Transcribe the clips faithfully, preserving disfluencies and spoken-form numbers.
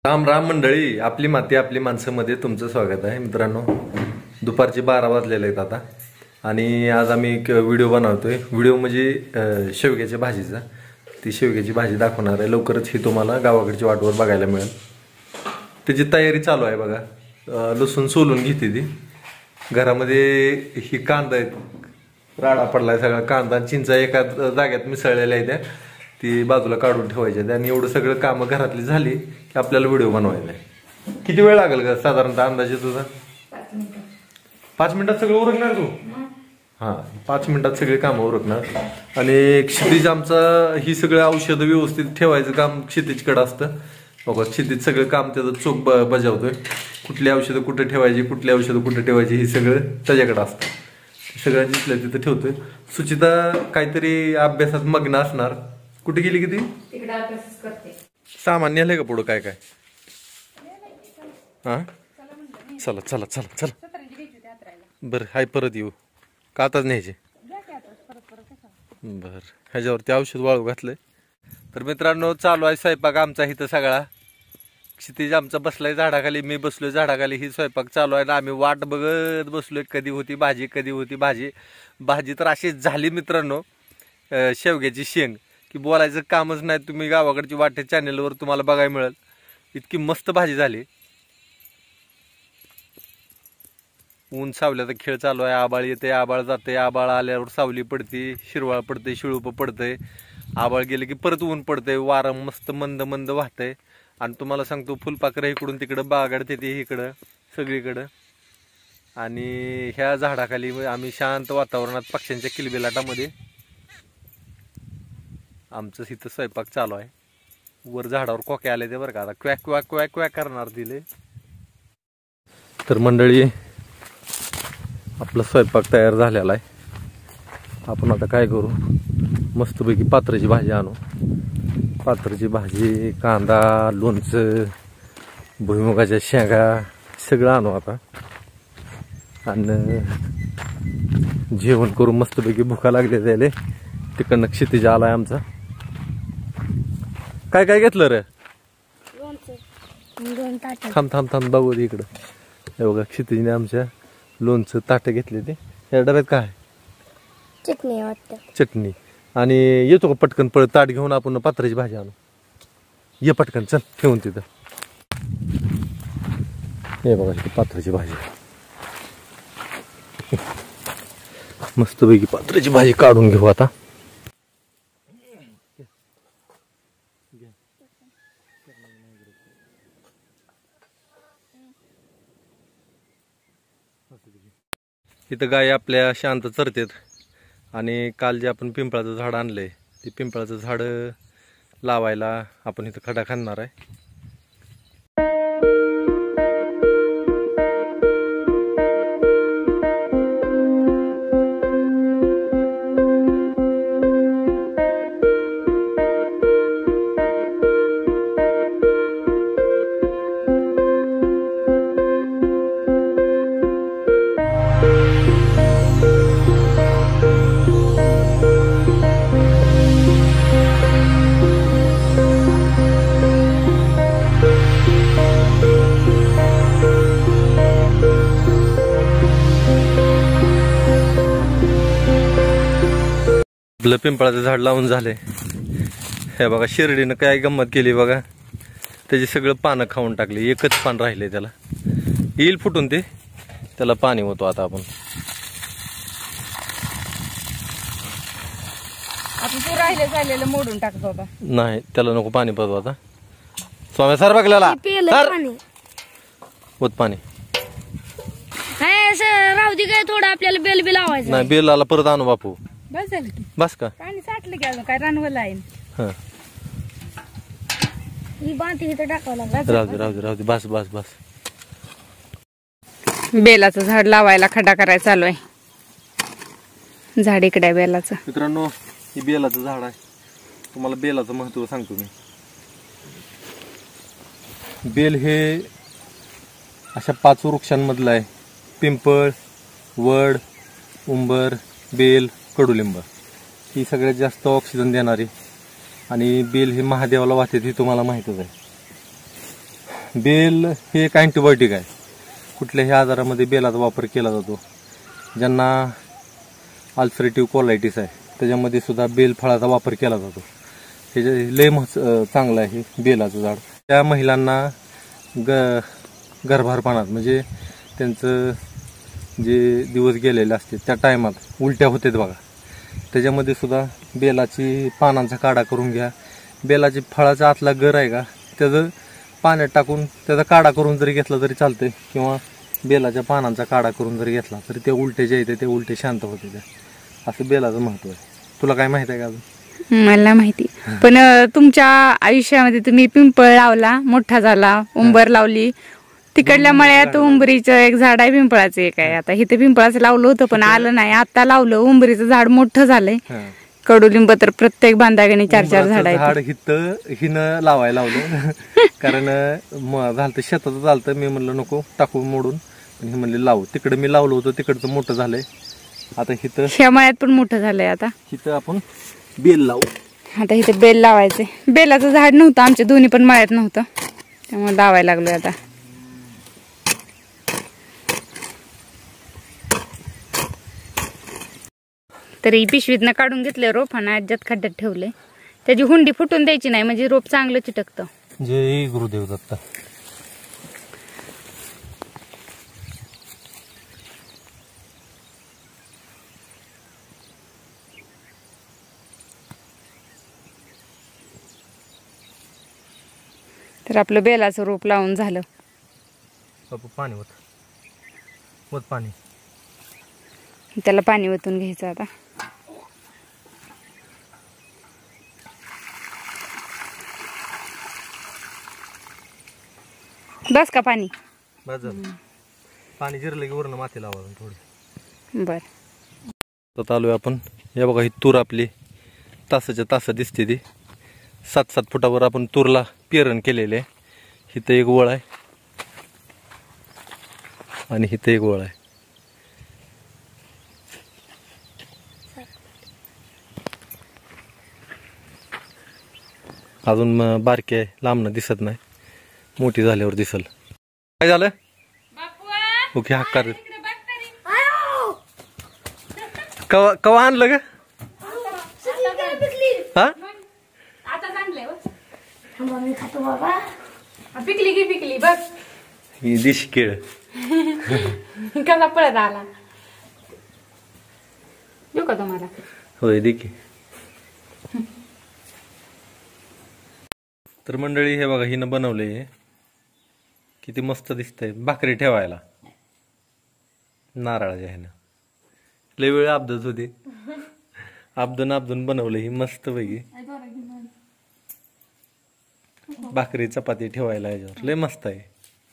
राम राम मंडळी, आपली माती आपली माणसं मध्ये तुमचं स्वागत आहे मित्रांनो. दुपारचे बारा वाजलेले आहेत आता आणि आज आम्ही एक व्हिडिओ बनवतोय. व्हिडिओ म्हणजे शेवग्याच्या भाजीचा. ती शेवग्याची भाजी दाखवणार आहे. लवकरच ही तुम्हाला गावाकडची वाटवर बघायला मिळेल. त्याची तयारी चालू आहे बघा. लसूण सोलून घेते ती. घरामध्ये ही कांदा आहेत, राडा पडलाय सगळा कांदा, चिंचा एका जाग्यात मिसळलेल्या आहेत त्या, ती बाजूला काढून ठेवायच्या. आणि एवढं सगळं कामं घरातली झाली की आपल्याला व्हिडिओ बनवायचा आहे. किती वेळ लागेल का साधारणतः अंदाजे तुझा? पाच मिनिटात सगळं उरकणार तू? हा, पाच मिनिटात सगळे कामं उरकणार. आणि क्षितिज आमचा ही सगळं औषधं व्यवस्थित ठेवायचं काम क्षितिजकडे असतं बघा. क्षितिज सगळं काम त्याचं चोख ब बजावतोय. कुठली औषधं कुठे ठेवायची, कुठली औषधं कुठे ठेवायची, हे सगळं त्याच्याकडे असतं. सगळं जिथल्या तिथं ठेवतोय. सुचिता काहीतरी अभ्यासात मग्न असणार. कुठे गेली किती? सामान नेलंय का पुढं? काय काय हा, चला चला चला चला. बरं हाय, परत येऊ का? आताच न्यायचे? बर, ह्याच्यावरती औषध वाळू घातलंय. तर मित्रांनो, चालू आहे स्वयंपाक आमचा इथं सगळा. क्षितिज आमचा बसलाय झाडाखाली, मी बसलोय झाडाखाली. ही स्वयंपाक चालू आहे ना आम्ही वाट बघत बसलोय, कधी होती भाजी, कधी होती भाजी. भाजी तर अशी झाली मित्रांनो, शेवग्याची शेंग, की बोलायचं कामच नाही. तुम्ही गावाकडची वाटे चॅनेलवर तुम्हाला बघायला मिळेल. इतकी मस्त भाजी झाली. ऊन सावल्याचा खेळ चालू आहे. आबाळ येते, आबाळ जाते. आबाळ आल्यावर सावली पडते, शिरवाळ पडते, शिळूप पडतंय. आबाळ गेले की परत ऊन पडतंय. वारं मस्त मंद मंद वाहतंय. आणि तुम्हाला सांगतो, फुलपाखरं इकडून तिकडं बागाडते ते इकडं सगळीकडं. आणि ह्या झाडाखाली आम्ही शांत वातावरणात पक्ष्यांच्या किलबिलाटामध्ये आमचं इथं स्वयंपाक चालू आहे. वर झाडावर कोके आले ते बरं का. आता क्वॅक क्वॅक क्वॅक क्वॅक करणार दिले. तर मंडळी, आपला स्वयंपाक तयार झालेला आहे. आपण आता काय करू, मस्तपैकी पात्राची भाजी आणू. पात्राची भाजी, कांदा, लोणचं, भुईमुगाच्या शेंगा सगळं आणू आता. आणि जेवण करू मस्तपैकी. भुका लागले त्याले. तिकडनं क्षितिज आलाय आमचा. काय काय घेतलं रे? थांब थांब थांब बघू इकडं. हे बघा, क्षितिजने आमच्या लोणचं ताटं घेतले. ते या डब्यात काय? चटणी वाटतं. चटणी. आणि येतो का पटकन पळत ताट घेऊन आपण पात्राची भाजी आणू? ये पटकन, चल ठेवून तिथं. हे बघा इथे पात्राची भाजी. मस्तपैकी पात्राची भाजी काढून घेऊ आता. इथं गाय आपल्या शांत चरतेत. आणि काल जे आपण पिंपळाचं झाड आणलंय, ते पिंपळाचं झाड लावायला आपण इथं खडा खणणार आहे. आपलं पिंपळाचं झाड लावून झालंय. हे बघा, शिर्डीनं काय गंमत केली बघा. त्याची सगळं पानं खाऊन टाकली. एकच पान राहिले त्याला. येईल फुटून ते, त्याला पाणी होतो आता आपण. तू राहिले झालेलं मोडून टाक बाबा. नाही, त्याला नको पाणी पाहतो आता. स्वामी सर बघलेला होत पाणी. राहू दे, काय थोडं आपल्याला बेल बी लावायचं. नाही, बेल आला परत आणू बापू. बस झालं की. बस का? पाणी साठलं की अजून काय रानवलं आहे. हा, ही बांधी इथं टाकावं लागलं. राहू दे राहू दे राहू दे. बस बस बस. बेलाचं झाड लावायला खड्डा करायला चालू आहे. झाड इकडे आहे बेलाचं. मित्रांनो, हे बेलाचं झाड आहे. तुम्हाला बेलाचं महत्व सांगतो मी. बेल हे अशा पाच वृक्षांमधलं आहे. पिंपळ, वड, उंबर, बेल, कडुलिंब ही सगळ्यात जास्त ऑक्सिजन देणारी आणि बेल हे महादेवाला वाहते हे तुम्हाला माहितच आहे. बेल हे एक अँटीबायोटिक आहे. कुठल्याही आजारामध्ये बेलाचा वापर केला जातो. ज्यांना अल्सरेटिव्ह कोलायटिस आहे त्याच्यामध्ये सुद्धा बेल फळाचा वापर केला जातो. हे जे लय चांगलं आहे बेलाचं झाड. त्या महिलांना ग गर्भारपणात म्हणजे त्यांचं जे दिवस गेलेले असते त्या टायमात उलट्या होतात बघा, त्याच्यामध्ये सुद्धा बेलाची पानांचा काढा करून घ्या. बेलाची फळाचा आतला गर आहे का त्याचं पाण्यात टाकून त्याचा काढा करून जरी घेतला तरी चालतंय, किंवा बेलाच्या पानांचा काढा करून जरी घेतला तरी ते उलटे जे येते ते उलटे शांत होते. त्या असं बेलाचं महत्व आहे. तुला काय माहित आहे का अजून? मला माहिती, पण तुमच्या आयुष्यामध्ये तुम्ही पिंपळ लावला, मोठा झाला, उंबर लावली, तिकडल्या मळ्यात उंबरीचं एक झाड आहे, पिंपळाचं एक आहे. आता इथे पिंपळाचं लावलं होतं पण आलं नाही, आता लावलं. उंबरीचं झाड मोठं झालंय. कडुलिंब तर प्रत्येक बांधागणी चार चार झाड आहेत. झाड हिथं हिनं लावायला लावलं कारण झालं शेतात झालं. मी म्हणलं नको टाकू मोडून, हे म्हणले लावू. तिकडे मी लावलं होतं, तिकडचं मोठं झालंय. आता हिथं ह्या मळ्यात पण मोठं झालंय. आता हिथं आपण बेल लावू. आता इथे बेल लावायचे. बेलाचं झाड नव्हतं आमच्या दोन्ही पण मळ्यात नव्हतं, त्यामुळे लावायला लागलोय आता. तरी पिशवीतनं काढून घेतले रोप आणि आज्यात खड्ड्यात ठेवले. त्याची हुंडी फुटून द्यायची नाही म्हणजे रोप चांगलं चिटकतं. जय गुरुदेव दत्त. तर आपलं बेलाचं रोप लावून झालं. पाणी होत होत पाणी त्याला पाणी ओतून घ्यायचं आता. बस का पाणी? बस झालं. पाणी जिरलं की वरण माती लावा थोडी. बर. तर आलोय आपण. या बघा ही तूर आपली तासाच्या तास दिसते ती. सात सात फुटावर आपण तूरला पेरण केलेले आहे. हिथं एक वळ आहे आणि हिथं एक वळ आहे. अजून बारके लांबणं दिसत नाही, मोठी झाल्यावर दिसल. काय झालं? ओके हक्कार कवा कवा आणलं ग? हा पिकली की पिकली बघ. ही दिश केळ कसा पळत आला. देऊ का तुम्हाला? होय दे की. तर मंडळी हे बघा हिनं बनवले, किती मस्त दिसतंय. भाकरी ठेवायला नारळाच्या ह्यानं लय वेळ आपदत होती. आपदून आपदून बनवलं ही मस्त पैकी भाकरी चपाती ठेवायला याच्यावर लय मस्त आहे.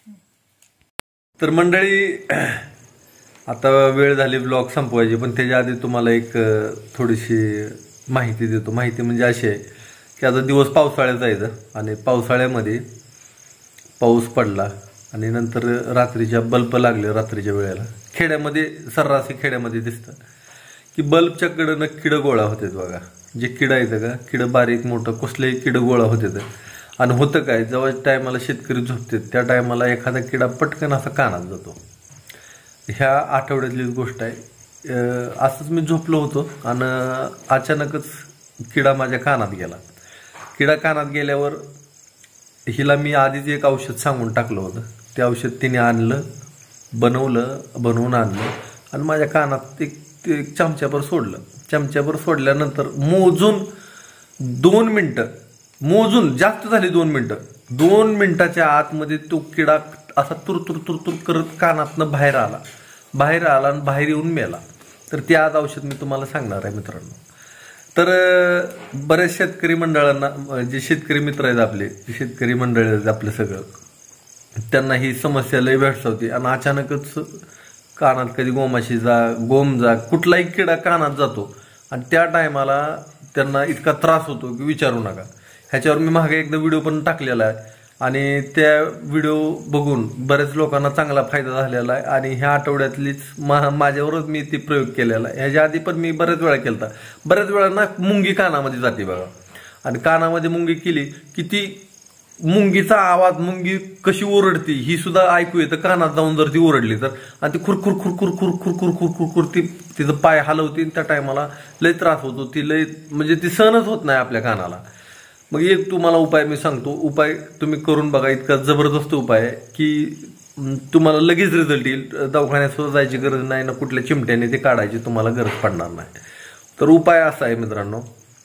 तर मंडळी आता वेळ झाली ब्लॉग संपवायची, पण त्याच्या आधी तुम्हाला एक थोडीशी माहिती देतो. माहिती म्हणजे अशी आहे की आता दिवस पावसाळ्यात जायचं आणि पावसाळ्यामध्ये पाऊस पडला आणि नंतर रात्रीच्या बल्ब लागले. रात्रीच्या वेळेला खेड्यामध्ये सर्रासी खेड्यामध्ये दिसतं की बल्बच्या कडनं किडं गोळा होतात बघा. जे किडं येतं का किडं बारीक मोठं कसलेही किडं गोळा होतात. आणि होतं काय, जेव्हा टायमाला शेतकरी झोपतात त्या टायमाला एखादा किडा पटकन असा कानात जातो. ह्या आठवड्यातलीच गोष्ट आहे. असंच मी झोपलो होतो आणि अचानकच किडा माझ्या कानात गेला. किडा कानात गेल्यावर हिला मी आधीच एक औषध सांगून टाकलं होतं. ते औषध तिने आणलं, बनवलं, बनवून आणलं आणि माझ्या कानात एक ते चमच्याभर सोडलं. चमच्याभर सोडल्यानंतर मोजून दोन मिनटं, मोजून जास्त झाली दोन मिनटं, दोन मिनिटाच्या आतमध्ये तो किडा असा तुरतुर तुरतुर करत कानातनं बाहेर आला. बाहेर आला आणि बाहेर येऊन मेला. तर ते आज औषध मी तुम्हाला सांगणार आहे मित्रांनो. तर बऱ्याच शेतकरी मंडळांना, जे शेतकरी मित्र आहेत आपले, शेतकरी मंडळ आहेत आपलं सगळं, त्यांना ही समस्या लय भेडसावते. आणि अचानकच कानात कधी गोमाशी जा, गोम जा, कुठलाही किडा कानात जातो आणि त्या टायमाला त्यांना इतका त्रास होतो की विचारू नका. ह्याच्यावर मी मागे एकदा व्हिडिओ पण टाकलेला आहे आणि त्या व्हिडिओ बघून बऱ्याच लोकांना चांगला फायदा झालेला आहे. आणि ह्या आठवड्यातलीच मा माझ्यावरच मी ती प्रयोग केलेला आहे. ह्याच्या आधी पण मी बऱ्याच वेळा केला. बऱ्याच वेळा ना मुंगी कानामध्ये जाते बघा, आणि कानामध्ये मुंगी केली की ती मुंगीचा आवाज, मुंगी कशी ओरडती ही सुद्धा ऐकू येतं कानात जाऊन जर ती ओरडली तर. आणि ती खुरखुर खुरखुर खुरखुर खुरखुर खुरखुर ती तिचं पाय हलवते. त्या टायमाला लय त्रास होतो, ती लय म्हणजे ती सहनच होत नाही आपल्या कानाला. मग एक तुम्हाला उपाय मी सांगतो, उपाय तुम्ही करून बघा. इतका जबरदस्त उपाय आहे की तुम्हाला लगेच रिझल्ट येईल. दवाखान्यात सुद्धा जायची गरज नाही ना, कुठल्या चिमट्याने ते काढायची तुम्हाला गरज पडणार नाही. तर उपाय असा आहे मित्रांनो,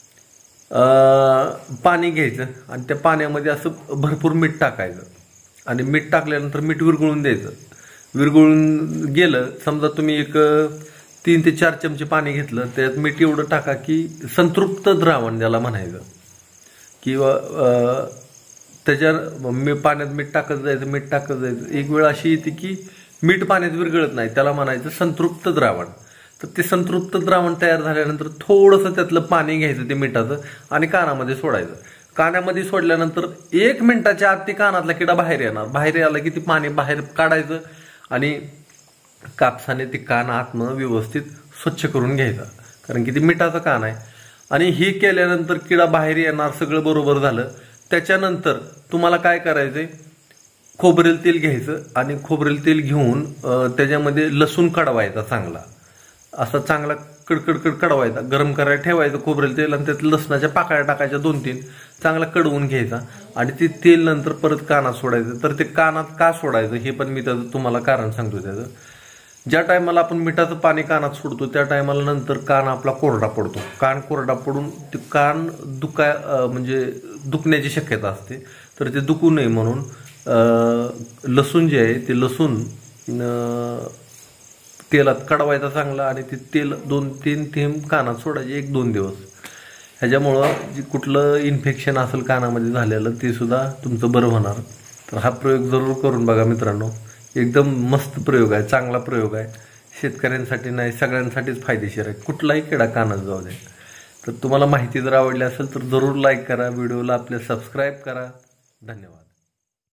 पाणी घ्यायचं आणि त्या पाण्यामध्ये असं भरपूर मीठ टाकायचं आणि मीठ टाकल्यानंतर मीठ विरघळून द्यायचं. विरघळून गेलं समजा तुम्ही एक तीन ते चार चमचे पाणी घेतलं, त्यात मीठ एवढं टाका की संतृप्त द्रावण ज्याला म्हणायचं, किंवा त्याच्या पाण्यात मीठ टाकत जायचं मीठ टाकत जायचं. एक वेळ अशी येते की मीठ पाण्यात विरघळत नाही, त्याला म्हणायचं संतृप्त द्रावण. तर ते संतृप्त द्रावण तयार झाल्यानंतर थोडंसं त्यातलं पाणी घ्यायचं ते मिठाचं आणि कानामध्ये सोडायचं. कानामध्ये सोडल्यानंतर एक मिनिटाच्या आत ते कानातला किडा बाहेर येणार. बाहेर आला की ते पाणी बाहेर काढायचं आणि कापसाने ते कान आतनं व्यवस्थित स्वच्छ करून घ्यायचा, कारण की ते मिठाचं कान आहे. आणि हे केल्यानंतर किडा बाहेर येणार, सगळं बरोबर झालं. त्याच्यानंतर तुम्हाला काय करायचंय, खोबरेल तेल घ्यायचं आणि खोबरेल तेल घेऊन त्याच्यामध्ये लसूण कडवायचा चांगला, असा चांगला कडकडकड कडवायचा. गरम करायला ठेवायचं खोबरेल तेल आणि त्यात लसणाच्या पाकळ्या टाकायच्या दोन तीन, चांगला कडवून घ्यायचा आणि ते तेल नंतर परत कानात सोडायचं. तर ते कानात का सोडायचं हे पण मी त्याचं तुम्हाला कारण सांगतो. त्याचं ज्या टायमाला आपण मिठाचं पाणी कानात सोडतो त्या टायमाला नंतर कान आपला कोरडा पडतो. कान कोरडा पडून ते कान दुखाय म्हणजे दुखण्याची शक्यता असते. तर ते दुखू नये म्हणून लसूण जे आहे ते लसूण तेलात कडवायचा चांगला आणि ते तेल दोन तीन थेंब कानात सोडायचे एक दोन दिवस. ह्याच्यामुळं जे कुठलं इन्फेक्शन असेल कानामध्ये झालेलं ते सुद्धा तुमचं बरं होणार. तर हा प्रयोग जरूर करून बघा मित्रांनो. एकदम मस्त प्रयोग आहे, चांगला प्रयोग आहे. शेतकऱ्यांसाठी नाही सगळ्यांसाठीच फायदेशीर आहे. कुठलाही किडा कानात जाऊ दे. तर तुम्हाला माहिती जर आवडली असेल तर जरूर लाईक करा, व्हिडिओला आपल्या सबस्क्राईब करा. धन्यवाद.